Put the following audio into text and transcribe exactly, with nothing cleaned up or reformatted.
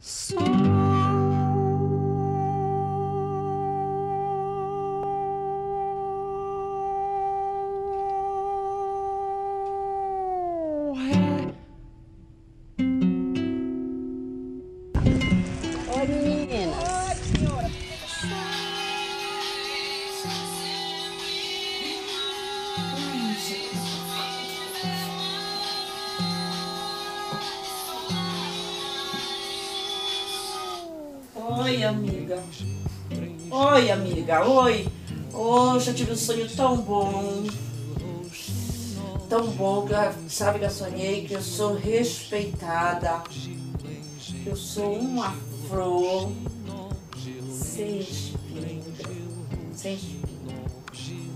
Oi, meninas. Oi, amiga. Oi, amiga. Oi. Hoje eu tive um sonho tão bom. Tão bom que eu, sabe que eu sonhei que eu sou respeitada. Eu sou uma flor sem espinho. Sem espinho.